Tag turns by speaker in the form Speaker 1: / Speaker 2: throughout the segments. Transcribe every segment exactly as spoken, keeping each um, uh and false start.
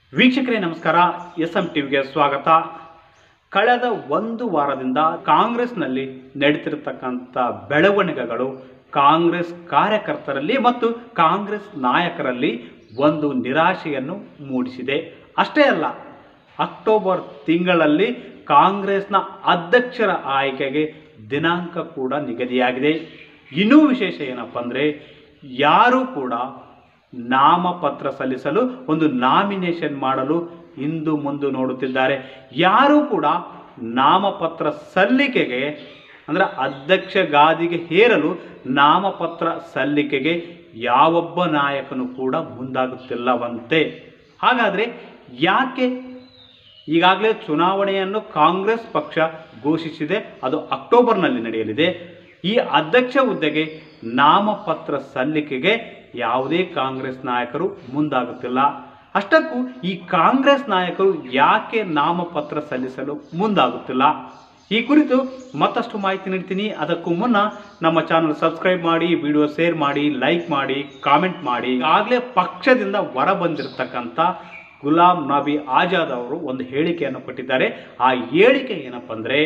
Speaker 1: ವೀಕ್ಷಕರೇ ನಮಸ್ಕಾರ. S M ಟಿವಿಗೆ ಸ್ವಾಗತ. ಕಳೆದ ಒಂದು ವಾರದಿಂದ ಕಾಂಗ್ರೆಸ್ನಲ್ಲಿ ನಡೀತಿರತಕ್ಕಂಥ ಬೆಳವಣಿಗೆಗಳು ಕಾಂಗ್ರೆಸ್ ಕಾರ್ಯಕರ್ತರಲ್ಲಿ ಮತ್ತು ಕಾಂಗ್ರೆಸ್ ನಾಯಕರಲ್ಲಿ ಒಂದು ನಿರಾಶೆಯನ್ನು ಮೂಡಿಸಿದೆ. ಅಷ್ಟೇ ಅಲ್ಲ, ಅಕ್ಟೋಬರ್ ತಿಂಗಳಲ್ಲಿ ಕಾಂಗ್ರೆಸ್ನ ಅಧ್ಯಕ್ಷರ ಆಯ್ಕೆಗೆ ದಿನಾಂಕ ಕೂಡ ನಿಗದಿಯಾಗಿದೆ. ಇನ್ನೂ ವಿಶೇಷ ಏನಪ್ಪ ಅಂದರೆ, ಯಾರೂ ಕೂಡ ನಾಮಪತ್ರ ಸಲ್ಲಿಸಲು ಒಂದು ನಾಮಿನೇಷನ್ ಮಾಡಲು ಇಂದು ಮುಂದೆ ನೋಡುತ್ತಿದ್ದಾರೆ. ಯಾರೂ ಕೂಡ ನಾಮಪತ್ರ ಸಲ್ಲಿಕೆಗೆ ಅಂದರೆ ಅಧ್ಯಕ್ಷ ಗಾದಿಗೆ ಹೇರಲು ನಾಮಪತ್ರ ಸಲ್ಲಿಕೆಗೆ ಯಾವೊಬ್ಬ ನಾಯಕನು ಕೂಡ ಮುಂದಾಗುತ್ತಿಲ್ಲವಂತೆ. ಹಾಗಾದರೆ ಯಾಕೆ? ಈಗಾಗಲೇ ಚುನಾವಣೆಯನ್ನು ಕಾಂಗ್ರೆಸ್ ಪಕ್ಷ ಘೋಷಿಸಿದೆ, ಅದು ಅಕ್ಟೋಬರ್ನಲ್ಲಿ ನಡೆಯಲಿದೆ. ಈ ಅಧ್ಯಕ್ಷ ಹುದ್ದೆಗೆ ನಾಮಪತ್ರ ಸಲ್ಲಿಕೆಗೆ ಯಾವುದೇ ಕಾಂಗ್ರೆಸ್ ನಾಯಕರು ಮುಂದಾಗುತ್ತಿಲ್ಲ. ಅಷ್ಟಕ್ಕೂ ಈ ಕಾಂಗ್ರೆಸ್ ನಾಯಕರು ಯಾಕೆ ನಾಮಪತ್ರ ಸಲ್ಲಿಸಲು ಮುಂದಾಗುತ್ತಿಲ್ಲ? ಈ ಕುರಿತು ಮತ್ತಷ್ಟು ಮಾಹಿತಿ ನೀಡ್ತೀನಿ. ಅದಕ್ಕೂ ಮುನ್ನ ನಮ್ಮ ಚಾನಲ್ ಸಬ್ಸ್ಕ್ರೈಬ್ ಮಾಡಿ, ವಿಡಿಯೋ ಶೇರ್ ಮಾಡಿ, ಲೈಕ್ ಮಾಡಿ, ಕಾಮೆಂಟ್ ಮಾಡಿ. ಈಗಾಗಲೇ ಪಕ್ಷದಿಂದ ಹೊರ ಬಂದಿರತಕ್ಕಂಥ ಗುಲಾಂ ನಬಿ ಆಜಾದ್ ಅವರು ಒಂದು ಹೇಳಿಕೆಯನ್ನು ಕೊಟ್ಟಿದ್ದಾರೆ. ಆ ಹೇಳಿಕೆ ಏನಪ್ಪ ಅಂದರೆ,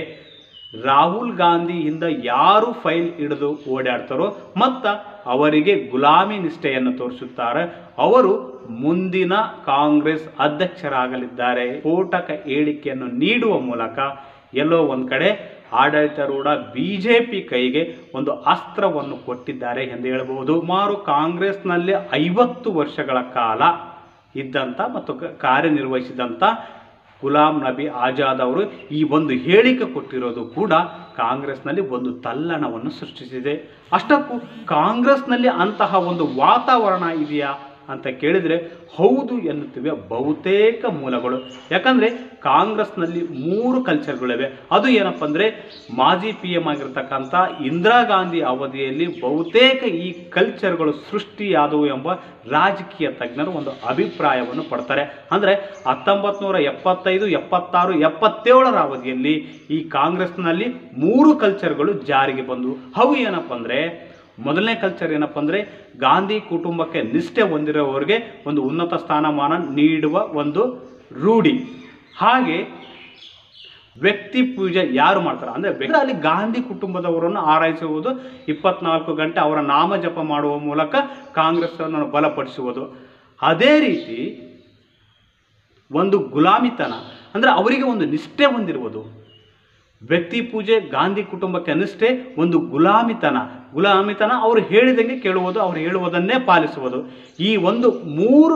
Speaker 1: ರಾಹುಲ್ ಗಾಂಧಿಯಿಂದ ಯಾರು ಫೈಲ್ ಹಿಡಿದು ಓಡಾಡ್ತಾರೋ ಮತ್ತು ಅವರಿಗೆ ಗುಲಾಮಿ ನಿಷ್ಠೆಯನ್ನು ತೋರಿಸುತ್ತಾರೆ, ಅವರು ಮುಂದಿನ ಕಾಂಗ್ರೆಸ್ ಅಧ್ಯಕ್ಷರಾಗಲಿದ್ದಾರೆ. ಸ್ಫೋಟಕ ಹೇಳಿಕೆಯನ್ನು ನೀಡುವ ಮೂಲಕ ಎಲ್ಲೋ ಒಂದು ಕಡೆ ಆಡಳಿತಾರೂಢ ಬಿ ಜೆ ಪಿ ಕೈಗೆ ಒಂದು ಅಸ್ತ್ರವನ್ನು ಕೊಟ್ಟಿದ್ದಾರೆ ಎಂದು ಹೇಳಬಹುದು. ಸುಮಾರು ಕಾಂಗ್ರೆಸ್ನಲ್ಲಿ ಐವತ್ತು ವರ್ಷಗಳ ಕಾಲ ಇದ್ದಂಥ ಮತ್ತು ಕಾರ್ಯನಿರ್ವಹಿಸಿದಂಥ ಗುಲಾಂ ನಬಿ ಆಜಾದ್ ಅವರು ಈ ಒಂದು ಹೇಳಿಕೆ ಕೊಟ್ಟಿರೋದು ಕೂಡ ಕಾಂಗ್ರೆಸ್ನಲ್ಲಿ ಒಂದು ತಲ್ಲಣವನ್ನು ಸೃಷ್ಟಿಸಿದೆ. ಅಷ್ಟಕ್ಕೂ ಕಾಂಗ್ರೆಸ್ನಲ್ಲಿ ಅಂತಹ ಒಂದು ವಾತಾವರಣ ಇದೆಯಾ ಅಂತ ಕೇಳಿದರೆ ಹೌದು ಎನ್ನುತ್ತಿವೆ ಬಹುತೇಕ ಮೂಲಗಳು. ಯಾಕಂದರೆ ಕಾಂಗ್ರೆಸ್ನಲ್ಲಿ ಮೂರು ಕಲ್ಚರ್ಗಳಿವೆ. ಅದು ಏನಪ್ಪ ಅಂದರೆ, ಮಾಜಿ ಪಿ ಎಮ್ ಆಗಿರ್ತಕ್ಕಂಥ ಇಂದಿರಾ ಗಾಂಧಿ ಅವಧಿಯಲ್ಲಿ ಬಹುತೇಕ ಈ ಕಲ್ಚರ್ಗಳು ಸೃಷ್ಟಿಯಾದವು ಎಂಬ ರಾಜಕೀಯ ತಜ್ಞರು ಒಂದು ಅಭಿಪ್ರಾಯವನ್ನು ಪಡ್ತಾರೆ. ಅಂದರೆ ಹತ್ತೊಂಬತ್ತು ನೂರ ಎಪ್ಪತ್ತೈದು ಎಪ್ಪತ್ತಾರು ಎಪ್ಪತ್ತೇಳರ ಅವಧಿಯಲ್ಲಿ ಈ ಕಾಂಗ್ರೆಸ್ನಲ್ಲಿ ಮೂರು ಕಲ್ಚರ್ಗಳು ಜಾರಿಗೆ ಬಂದವು. ಅವು ಏನಪ್ಪ ಅಂದರೆ, ಮೊದಲನೇ ಕಲ್ಚರ್ ಏನಪ್ಪ ಅಂದರೆ, ಗಾಂಧಿ ಕುಟುಂಬಕ್ಕೆ ನಿಷ್ಠೆ ಹೊಂದಿರುವವರಿಗೆ ಒಂದು ಉನ್ನತ ಸ್ಥಾನಮಾನ ನೀಡುವ ಒಂದು ರೂಢಿ. ಹಾಗೆ ವ್ಯಕ್ತಿ ಪೂಜೆ ಯಾರು ಮಾಡ್ತಾರೆ ಅಂದರೆ, ವ್ಯಕ್ತಿ ಅಲ್ಲಿ ಗಾಂಧಿ ಕುಟುಂಬದವರನ್ನು ಆರೈಸುವುದು, ಇಪ್ಪತ್ನಾಲ್ಕು ಗಂಟೆ ಅವರ ನಾಮ ಜಪ ಮಾಡುವ ಮೂಲಕ ಕಾಂಗ್ರೆಸ್ಸನ್ನು ಬಲಪಡಿಸುವುದು. ಅದೇ ರೀತಿ ಒಂದು ಗುಲಾಮಿತನ ಅಂದರೆ ಅವರಿಗೆ ಒಂದು ನಿಷ್ಠೆ ಹೊಂದಿರುವುದು. ವ್ಯಕ್ತಿ ಪೂಜೆ, ಗಾಂಧಿ ಕುಟುಂಬಕ್ಕೆ ನಿಷ್ಠೆ, ಒಂದು ಗುಲಾಮಿತನ ಗುಲಾಮಿತನ ಅವರು ಹೇಳಿದಂಗೆ ಕೇಳುವುದು, ಅವರು ಹೇಳುವುದನ್ನೇ ಪಾಲಿಸುವುದು. ಈ ಒಂದು ಮೂರು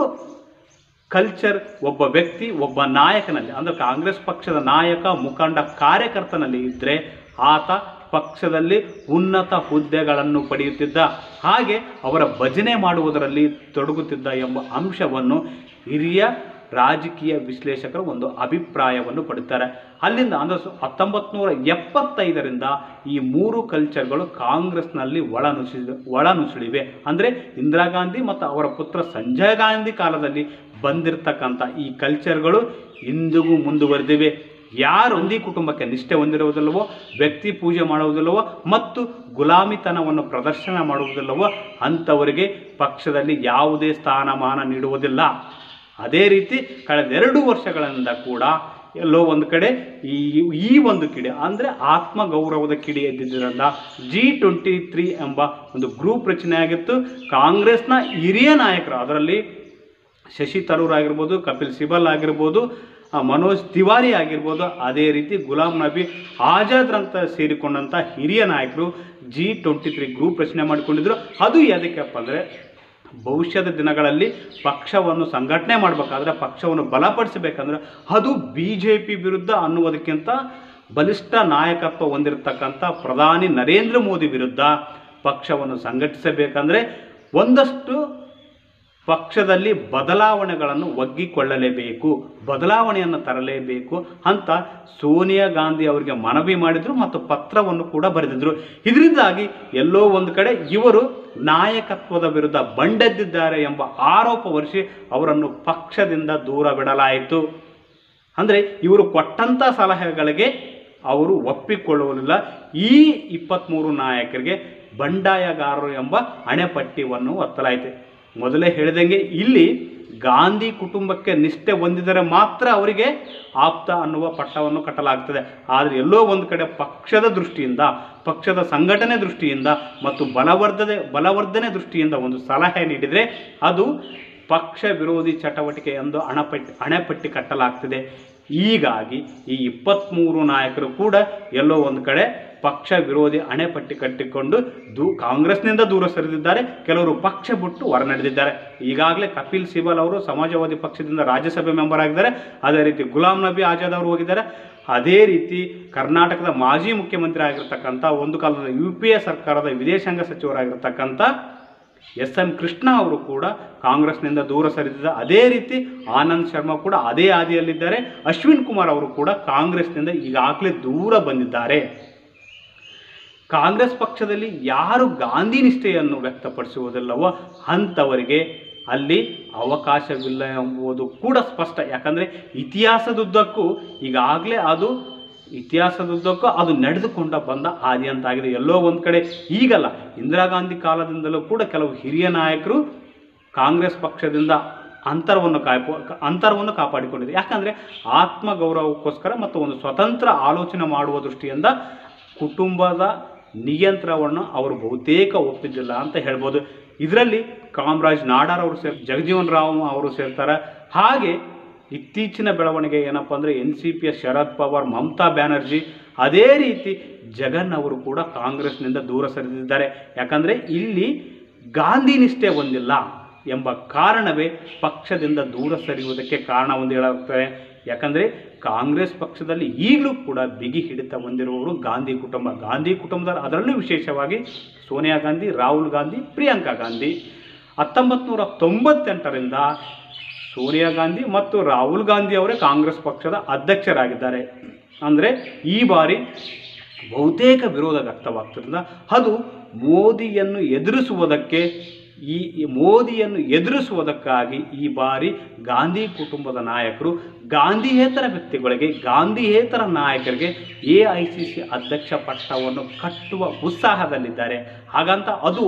Speaker 1: ಕಲ್ಚರ್ ಒಬ್ಬ ವ್ಯಕ್ತಿ, ಒಬ್ಬ ನಾಯಕನಲ್ಲಿ ಅಂದರೆ ಕಾಂಗ್ರೆಸ್ ಪಕ್ಷದ ನಾಯಕ, ಮುಖಂಡ, ಕಾರ್ಯಕರ್ತನಲ್ಲಿ ಇದ್ದರೆ ಆತ ಪಕ್ಷದಲ್ಲಿ ಉನ್ನತ ಹುದ್ದೆಗಳನ್ನು ಪಡೆಯುತ್ತಿದ್ದ, ಹಾಗೆ ಅವರ ಭಜನೆ ಮಾಡುವುದರಲ್ಲಿ ತೊಡಗುತ್ತಿದ್ದ ಎಂಬ ಅಂಶವನ್ನು ಹಿರಿಯ ರಾಜಕೀಯ ವಿಶ್ಲೇಷಕರು ಒಂದು ಅಭಿಪ್ರಾಯವನ್ನು ಪಡುತ್ತಾರೆ. ಅಲ್ಲಿಂದ ಅಂದರೆ ಹತ್ತೊಂಬತ್ತು ನೂರ ಎಪ್ಪತ್ತೈದರಿಂದ ಈ ಮೂರು ಕಲ್ಚರ್ಗಳು ಕಾಂಗ್ರೆಸ್ನಲ್ಲಿ ಒಳನುಸಿ ಒಳನುಸುಳಿವೆ. ಅಂದರೆ ಇಂದಿರಾ ಗಾಂಧಿ ಮತ್ತು ಅವರ ಪುತ್ರ ಸಂಜಯ್ ಗಾಂಧಿ ಕಾಲದಲ್ಲಿ ಬಂದಿರತಕ್ಕಂಥ ಈ ಕಲ್ಚರ್ಗಳು ಇಂದಿಗೂ ಮುಂದುವರೆದಿವೆ. ಯಾರು ಗಾಂಧಿ ಕುಟುಂಬಕ್ಕೆ ನಿಷ್ಠೆ ಹೊಂದಿರುವುದಿಲ್ಲವೋ, ವ್ಯಕ್ತಿ ಪೂಜೆ ಮಾಡುವುದಿಲ್ಲವೋ ಮತ್ತು ಗುಲಾಮಿತನವನ್ನು ಪ್ರದರ್ಶನ ಮಾಡುವುದಿಲ್ಲವೋ ಅಂಥವರಿಗೆ ಪಕ್ಷದಲ್ಲಿ ಯಾವುದೇ ಸ್ಥಾನಮಾನ ನೀಡುವುದಿಲ್ಲ. ಅದೇ ರೀತಿ ಕಳೆದೆರಡು ವರ್ಷಗಳಿಂದ ಕೂಡ ಎಲ್ಲೋ ಒಂದು ಕಡೆ ಈ ಈ ಒಂದು ಕಿಡಿ ಅಂದರೆ ಆತ್ಮಗೌರವದ ಕಿಡಿ ಎದ್ದಿದ್ದರಿಂದ ಜಿ ಟ್ವೆಂಟಿ ತ್ರೀ ಎಂಬ ಒಂದು ಗ್ರೂಪ್ ರಚನೆಯಾಗಿತ್ತು. ಕಾಂಗ್ರೆಸ್ನ ಹಿರಿಯ ನಾಯಕರು, ಅದರಲ್ಲಿ ಶಶಿ ತರೂರ್ ಆಗಿರ್ಬೋದು, ಕಪಿಲ್ ಸಿಬಲ್ ಆಗಿರ್ಬೋದು, ಮನೋಜ್ ತಿವಾರಿ ಆಗಿರ್ಬೋದು, ಅದೇ ರೀತಿ ಗುಲಾಂ ನಬಿ ಆಜಾದ್ರಂತ ಸೇರಿಕೊಂಡಂಥ ಹಿರಿಯ ನಾಯಕರು ಜಿ ಟ್ವೆಂಟಿ ತ್ರೀ ಗ್ರೂಪ್ ರಚನೆ ಮಾಡಿಕೊಂಡಿದ್ರು. ಅದು ಯಾವುದಕ್ಕಪ್ಪ ಅಂದರೆ, ಭವಿಷ್ಯದ ದಿನಗಳಲ್ಲಿ ಪಕ್ಷವನ್ನು ಸಂಘಟನೆ ಮಾಡಬೇಕಾದ್ರೆ, ಪಕ್ಷವನ್ನು ಬಲಪಡಿಸಬೇಕಂದ್ರೆ ಅದು ಬಿ ಜೆ ಪಿ ವಿರುದ್ಧ ಅನ್ನುವುದಕ್ಕಿಂತ ಬಲಿಷ್ಠ ನಾಯಕತ್ವ ಹೊಂದಿರತಕ್ಕಂಥ ಪ್ರಧಾನಿ ನರೇಂದ್ರ ಮೋದಿ ವಿರುದ್ಧ ಪಕ್ಷವನ್ನು ಸಂಘಟಿಸಬೇಕಂದ್ರೆ ಒಂದಷ್ಟು ಪಕ್ಷದಲ್ಲಿ ಬದಲಾವಣೆಗಳನ್ನು ಒಗ್ಗಿಕೊಳ್ಳಲೇಬೇಕು, ಬದಲಾವಣೆಯನ್ನು ತರಲೇಬೇಕು ಅಂತ ಸೋನಿಯಾ ಗಾಂಧಿ ಅವರಿಗೆ ಮನವಿ ಮಾಡಿದರು ಮತ್ತು ಪತ್ರವನ್ನು ಕೂಡ ಬರೆದಿದ್ದರು. ಇದರಿಂದಾಗಿ ಎಲ್ಲೋ ಒಂದು ಕಡೆ ಇವರು ನಾಯಕತ್ವದ ವಿರುದ್ಧ ಬಂಡೆದ್ದಿದ್ದಾರೆ ಎಂಬ ಆರೋಪ ಹೊರಿಸಿ ಅವರನ್ನು ಪಕ್ಷದಿಂದ ದೂರ ಬಿಡಲಾಯಿತು. ಅಂದರೆ ಇವರು ಕೊಟ್ಟಂಥ ಸಲಹೆಗಳಿಗೆ ಅವರು ಒಪ್ಪಿಕೊಳ್ಳುವುದಿಲ್ಲ. ಈ ಇಪ್ಪತ್ತ್ಮೂರು ನಾಯಕರಿಗೆ ಬಂಡಾಯಗಾರರು ಎಂಬ ಹಣೆಪಟ್ಟಿಯನ್ನು ಒತ್ತಲಾಯಿತು. ಮೊದಲೇ ಹೇಳಿದಂಗೆ ಇಲ್ಲಿ ಗಾಂಧಿ ಕುಟುಂಬಕ್ಕೆ ನಿಷ್ಠೆ ಹೊಂದಿದರೆ ಮಾತ್ರ ಅವರಿಗೆ ಆಪ್ತ ಅನ್ನುವ ಪಟ್ಟವನ್ನು ಕಟ್ಟಲಾಗ್ತದೆ. ಆದರೆ ಎಲ್ಲೋ ಒಂದು ಕಡೆ ಪಕ್ಷದ ದೃಷ್ಟಿಯಿಂದ, ಪಕ್ಷದ ಸಂಘಟನೆ ದೃಷ್ಟಿಯಿಂದ ಮತ್ತು ಬಲವರ್ಧನೆ ಬಲವರ್ಧನೆ ದೃಷ್ಟಿಯಿಂದ ಒಂದು ಸಲಹೆ ನೀಡಿದರೆ ಅದು ಪಕ್ಷ ವಿರೋಧಿ ಚಟುವಟಿಕೆ ಎಂದು ಹಣಪಟ್ಟಿ ಹಣೆಪಟ್ಟಿ ಕಟ್ಟಲಾಗ್ತದೆ. ಹೀಗಾಗಿ ಈ ಇಪ್ಪತ್ತ್ಮೂರು ನಾಯಕರು ಕೂಡ ಎಲ್ಲೋ ಒಂದು ಕಡೆ ಪಕ್ಷ ವಿರೋಧಿ ಹಣೆಪಟ್ಟಿ ಕಟ್ಟಿಕೊಂಡು ದೂ ಕಾಂಗ್ರೆಸ್ನಿಂದ ದೂರ ಸರಿದಿದ್ದಾರೆ. ಕೆಲವರು ಪಕ್ಷ ಬಿಟ್ಟು ಹೊರ ನಡೆದಿದ್ದಾರೆ. ಈಗಾಗಲೇ ಕಪಿಲ್ ಸಿಬಲ್ ಅವರು ಸಮಾಜವಾದಿ ಪಕ್ಷದಿಂದ ರಾಜ್ಯಸಭೆ ಮೆಂಬರ್ ಆಗಿದ್ದಾರೆ. ಅದೇ ರೀತಿ ಗುಲಾಂ ನಬಿ ಆಜಾದ್ ಅವರು ಹೋಗಿದ್ದಾರೆ. ಅದೇ ರೀತಿ ಕರ್ನಾಟಕದ ಮಾಜಿ ಮುಖ್ಯಮಂತ್ರಿ ಆಗಿರ್ತಕ್ಕಂಥ, ಒಂದು ಕಾಲದ ಯು ಪಿ ಎ ಸರ್ಕಾರದ ವಿದೇಶಾಂಗ ಸಚಿವರಾಗಿರ್ತಕ್ಕಂಥ ಎಸ್ ಎಂ ಕೃಷ್ಣ ಅವರು ಕೂಡ ಕಾಂಗ್ರೆಸ್ನಿಂದ ದೂರ ಸರಿದಿದ್ದಾರೆ. ಅದೇ ರೀತಿ ಆನಂದ್ ಶರ್ಮಾ ಕೂಡ ಅದೇ ಹಾದಿಯಲ್ಲಿದ್ದಾರೆ. ಅಶ್ವಿನ್ ಕುಮಾರ್ ಅವರು ಕೂಡ ಕಾಂಗ್ರೆಸ್ನಿಂದ ಈಗಾಗಲೇ ದೂರ ಬಂದಿದ್ದಾರೆ. ಕಾಂಗ್ರೆಸ್ ಪಕ್ಷದಲ್ಲಿ ಯಾರು ಗಾಂಧಿ ನಿಷ್ಠೆಯನ್ನು ವ್ಯಕ್ತಪಡಿಸುವುದಿಲ್ಲವೋ ಅಂಥವರಿಗೆ ಅಲ್ಲಿ ಅವಕಾಶವಿಲ್ಲ ಎಂಬುದು ಕೂಡ ಸ್ಪಷ್ಟ. ಯಾಕಂದರೆ ಇತಿಹಾಸದುದ್ದಕ್ಕೂ ಈಗಾಗಲೇ ಅದು ಇತಿಹಾಸದುದ್ದಕ್ಕೂ ಅದು ನಡೆದುಕೊಂಡ ಬಂದ ಹಾದಿ ಅಂತಾಗಿದೆ. ಎಲ್ಲೋ ಒಂದು ಕಡೆ ಈಗಲ್ಲ, ಇಂದಿರಾ ಗಾಂಧಿ ಕಾಲದಿಂದಲೂ ಕೂಡ ಕೆಲವು ಹಿರಿಯ ನಾಯಕರು ಕಾಂಗ್ರೆಸ್ ಪಕ್ಷದಿಂದ ಅಂತರವನ್ನು ಕಾಯ್ಪೊ ಅಂತರವನ್ನು ಕಾಪಾಡಿಕೊಂಡಿದೆ. ಯಾಕಂದರೆ ಆತ್ಮಗೌರವಕ್ಕೋಸ್ಕರ ಮತ್ತು ಒಂದು ಸ್ವತಂತ್ರ ಆಲೋಚನೆ ಮಾಡುವ ದೃಷ್ಟಿಯಿಂದ ಕುಟುಂಬದ ನಿಯಂತ್ರಣವನ್ನು ಅವರು ಬಹುತೇಕ ಒಪ್ಪಿದ್ದಿಲ್ಲ ಅಂತ ಹೇಳ್ಬೋದು. ಇದರಲ್ಲಿ ಕಾಮರಾಜ್ ನಾಡಾರ್ ಅವರು ಸೇರ್ ಜಗಜೀವನ್ ರಾಮ್ ಅವರು ಸೇರ್ತಾರೆ. ಹಾಗೆ ಇತ್ತೀಚಿನ ಬೆಳವಣಿಗೆ ಏನಪ್ಪ ಅಂದರೆ ಎನ್ ಸಿ ಪಿಯ ಶರದ್ ಪವಾರ್, ಮಮತಾ ಬ್ಯಾನರ್ಜಿ, ಅದೇ ರೀತಿ ಜಗನ್ ಅವರು ಕೂಡ ಕಾಂಗ್ರೆಸ್ನಿಂದ ದೂರ ಸರಿದಿದ್ದಾರೆ. ಯಾಕಂದರೆ ಇಲ್ಲಿ ಗಾಂಧಿ ನಿಷ್ಠೆ ಹೊಂದಿಲ್ಲ ಎಂಬ ಕಾರಣವೇ ಪಕ್ಷದಿಂದ ದೂರ ಸರಿಯುವುದಕ್ಕೆ ಕಾರಣ ಒಂದು ಹೇಳಲಾಗ್ತದೆ. ಯಾಕಂದರೆ ಕಾಂಗ್ರೆಸ್ ಪಕ್ಷದಲ್ಲಿ ಈಗಲೂ ಕೂಡ ಬಿಗಿ ಹಿಡಿತ ಹೊಂದಿರುವವರು ಗಾಂಧಿ ಕುಟುಂಬ. ಗಾಂಧಿ ಕುಟುಂಬದಲ್ಲಿ ಅದರಲ್ಲೂ ವಿಶೇಷವಾಗಿ ಸೋನಿಯಾ ಗಾಂಧಿ, ರಾಹುಲ್ ಗಾಂಧಿ, ಪ್ರಿಯಾಂಕಾ ಗಾಂಧಿ. ಹತ್ತೊಂಬತ್ತು ನೂರ ತೊಂಬತ್ತೆಂಟರಿಂದ ಸೋನಿಯಾ ಗಾಂಧಿ ಮತ್ತು ರಾಹುಲ್ ಗಾಂಧಿ ಅವರೇ ಕಾಂಗ್ರೆಸ್ ಪಕ್ಷದ ಅಧ್ಯಕ್ಷರಾಗಿದ್ದಾರೆ. ಅಂದರೆ ಈ ಬಾರಿ ಬಹುತೇಕ ವಿರೋಧ ವ್ಯಕ್ತವಾಗ್ತಿರೋದ್ರಿಂದ ಅದು ಮೋದಿಯನ್ನು ಎದುರಿಸುವುದಕ್ಕೆ ಈ ಮೋದಿಯನ್ನು ಎದುರಿಸುವುದಕ್ಕಾಗಿ ಈ ಬಾರಿ ಗಾಂಧಿ ಕುಟುಂಬದ ನಾಯಕರು ಗಾಂಧಿಯೇತರ ವ್ಯಕ್ತಿಗಳಿಗೆ, ಗಾಂಧಿಯೇತರ ನಾಯಕರಿಗೆ ಎ ಐ ಸಿ ಸಿ ಅಧ್ಯಕ್ಷ ಪಟ್ಟವನ್ನು ಕಟ್ಟುವ ಉತ್ಸಾಹದಲ್ಲಿದ್ದಾರೆ. ಹಾಗಂತ ಅದು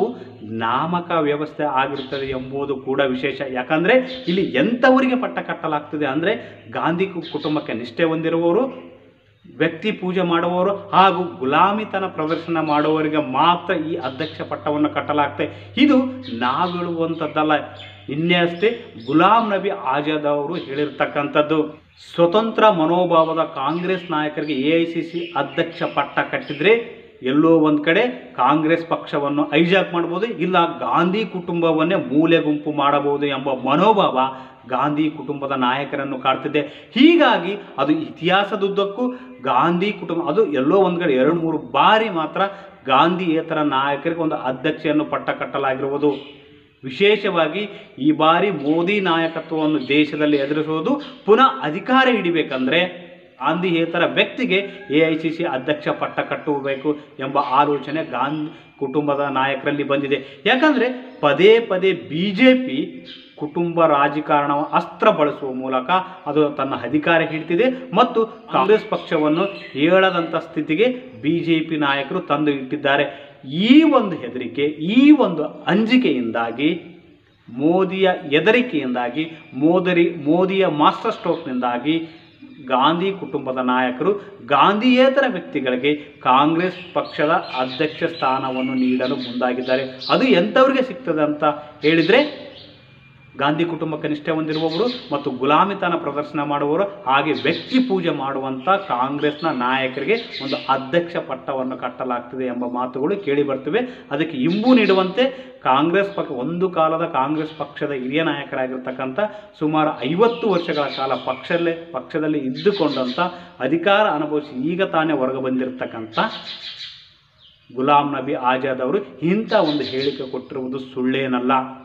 Speaker 1: ನಾಮಕ ವ್ಯವಸ್ಥೆ ಆಗಿರುತ್ತದೆ ಎಂಬುದು ಕೂಡ ವಿಶೇಷ. ಯಾಕಂದರೆ ಇಲ್ಲಿ ಎಂಥವರಿಗೆ ಪಟ್ಟ ಕಟ್ಟಲಾಗ್ತದೆ ಅಂದರೆ ಗಾಂಧಿ ಕುಟುಂಬಕ್ಕೆ ನಿಷ್ಠೆ ಹೊಂದಿರುವವರು, ವ್ಯಕ್ತಿ ಪೂಜೆ ಮಾಡುವವರು ಹಾಗೂ ಗುಲಾಮಿತನ ಪ್ರದರ್ಶನ ಮಾಡುವವರಿಗೆ ಮಾತ್ರ ಈ ಅಧ್ಯಕ್ಷ ಪಟ್ಟವನ್ನು ಕಟ್ಟಲಾಗ್ತದೆ. ಇದು ನಾವು ಹೇಳುವಂಥದ್ದಲ್ಲ, ನಿನ್ನೆ ಅಷ್ಟೇ ಗುಲಾಂ ನಬಿ ಆಜಾದ್ ಅವರು ಹೇಳಿರ್ತಕ್ಕಂಥದ್ದು. ಸ್ವತಂತ್ರ ಮನೋಭಾವದ ಕಾಂಗ್ರೆಸ್ ನಾಯಕರಿಗೆ ಎ ಐ ಸಿ ಸಿ ಅಧ್ಯಕ್ಷ ಪಟ್ಟ ಕಟ್ಟಿದರೆ ಎಲ್ಲೋ ಒಂದು ಕಡೆ ಕಾಂಗ್ರೆಸ್ ಪಕ್ಷವನ್ನು ಹೈಜಾಕ್ ಮಾಡ್ಬೋದು, ಇಲ್ಲ ಗಾಂಧಿ ಕುಟುಂಬವನ್ನೇ ಮೂಲೆ ಗುಂಪು ಮಾಡಬಹುದು ಎಂಬ ಮನೋಭಾವ ಗಾಂಧಿ ಕುಟುಂಬದ ನಾಯಕರನ್ನು ಕಾಡ್ತಿದೆ. ಹೀಗಾಗಿ ಅದು ಇತಿಹಾಸದುದ್ದಕ್ಕೂ ಗಾಂಧಿ ಕುಟುಂಬ ಅದು ಎಲ್ಲೋ ಒಂದು ಕಡೆ ಎರಡು ಮೂರು ಬಾರಿ ಮಾತ್ರ ಗಾಂಧಿಯೇತರ ನಾಯಕರಿಗೆ ಒಂದು ಅಧ್ಯಕ್ಷೆಯನ್ನು ಪಟ್ಟ ಕಟ್ಟಲಾಗಿರುವುದು. ವಿಶೇಷವಾಗಿ ಈ ಬಾರಿ ಮೋದಿ ನಾಯಕತ್ವವನ್ನು ದೇಶದಲ್ಲಿ ಎದುರಿಸುವುದು, ಪುನಃ ಅಧಿಕಾರ ಹಿಡಿಬೇಕಂದ್ರೆ ಗಾಂಧಿಯೇತರ ವ್ಯಕ್ತಿಗೆ ಎ ಐ ಸಿ ಸಿ ಅಧ್ಯಕ್ಷ ಪಟ್ಟ ಕಟ್ಟಬೇಕು ಎಂಬ ಆಲೋಚನೆ ಗಾಂಧಿ ಕುಟುಂಬದ ನಾಯಕರಲ್ಲಿ ಬಂದಿದೆ. ಯಾಕಂದರೆ ಪದೇ ಪದೇ ಬಿ ಜೆ ಪಿ ಕುಟುಂಬ ರಾಜಕಾರಣ ಅಸ್ತ್ರ ಬಳಸುವ ಮೂಲಕ ಅದು ತನ್ನ ಅಧಿಕಾರ ಹಿಡಿದಿದೆ ಮತ್ತು ಕಾಂಗ್ರೆಸ್ ಪಕ್ಷವನ್ನು ಹೇಳದಂಥ ಸ್ಥಿತಿಗೆ ಬಿ ಜೆ ಪಿ ನಾಯಕರು ತಂದು ಇಟ್ಟಿದ್ದಾರೆ. ಈ ಒಂದು ಹೆದರಿಕೆ, ಈ ಒಂದು ಅಂಜಿಕೆಯಿಂದಾಗಿ, ಮೋದಿಯ ಹೆದರಿಕೆಯಿಂದಾಗಿ, ಮೋದರಿ ಮೋದಿಯ ಮಾಸ್ಟರ್ ಸ್ಟ್ರೋಕ್ನಿಂದಾಗಿ ಗಾಂಧಿ ಕುಟುಂಬದ ನಾಯಕರು ಗಾಂಧಿಯೇತರ ವ್ಯಕ್ತಿಗಳಿಗೆ ಕಾಂಗ್ರೆಸ್ ಪಕ್ಷದ ಅಧ್ಯಕ್ಷ ಸ್ಥಾನವನ್ನು ನೀಡಲು ಮುಂದಾಗಿದ್ದಾರೆ. ಅದು ಎಂಥವ್ರಿಗೆ ಸಿಗ್ತದೆ ಅಂತ ಹೇಳಿದರೆ ಗಾಂಧಿ ಕುಟುಂಬಕ್ಕೆ ನಿಷ್ಠೆ ಹೊಂದಿರುವವರು ಮತ್ತು ಗುಲಾಮಿತನ ಪ್ರದರ್ಶನ ಮಾಡುವವರು, ಹಾಗೆ ವ್ಯಕ್ತಿ ಪೂಜೆ ಮಾಡುವಂಥ ಕಾಂಗ್ರೆಸ್ನ ನಾಯಕರಿಗೆ ಒಂದು ಅಧ್ಯಕ್ಷ ಪಟ್ಟವನ್ನು ಕಟ್ಟಲಾಗ್ತದೆ ಎಂಬ ಮಾತುಗಳು ಕೇಳಿ ಬರ್ತವೆ. ಅದಕ್ಕೆ ಇಂಬು ನೀಡುವಂತೆ ಕಾಂಗ್ರೆಸ್ ಪಕ್ಷ ಒಂದು ಕಾಲದ ಕಾಂಗ್ರೆಸ್ ಪಕ್ಷದ ಹಿರಿಯ ನಾಯಕರಾಗಿರ್ತಕ್ಕಂಥ ಸುಮಾರು ಐವತ್ತು ವರ್ಷಗಳ ಕಾಲ ಪಕ್ಷದಲ್ಲೇ ಪಕ್ಷದಲ್ಲಿ ಇದ್ದುಕೊಂಡಂಥ ಅಧಿಕಾರ ಅನುಭವಿಸಿ ಈಗ ತಾನೇ ಹೊರಗೆ ಬಂದಿರತಕ್ಕಂಥ ಗುಲಾಂ ನಬಿ ಆಜಾದ್ ಅವರು ಇಂಥ ಒಂದು ಹೇಳಿಕೆ ಕೊಟ್ಟಿರುವುದು ಸುಳ್ಳೇನಲ್ಲ.